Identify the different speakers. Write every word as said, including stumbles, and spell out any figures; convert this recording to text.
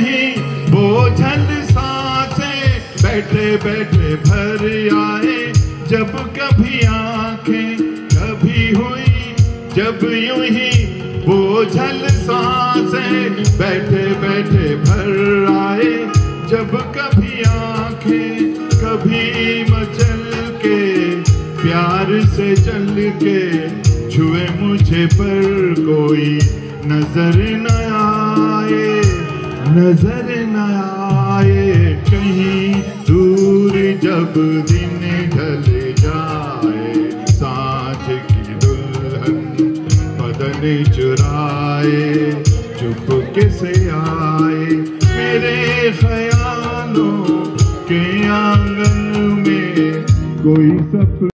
Speaker 1: ही बोझल सांसें बैठे बैठे भर आए। जब कभी आंखें कभी हुई जब यूं ही बोझल सांसें बैठे बैठे भर आए। जब कभी आंखें कभी मचल के प्यार से चल के छुए मुझे पर कोई नजर न आए, नजर न आए। कहीं दूर जब दिन ढल जाए सांझ की दुल्हन बदन चुराए चुपके से आए मेरे ख्यालों के आंगन में कोई सपना।